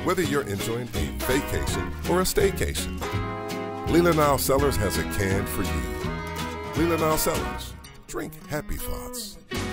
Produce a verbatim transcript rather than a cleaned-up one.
Whether you're enjoying a vacation or a staycation, Leelanau Cellars has a can for you. Leelanau Cellars. Drink happy thoughts.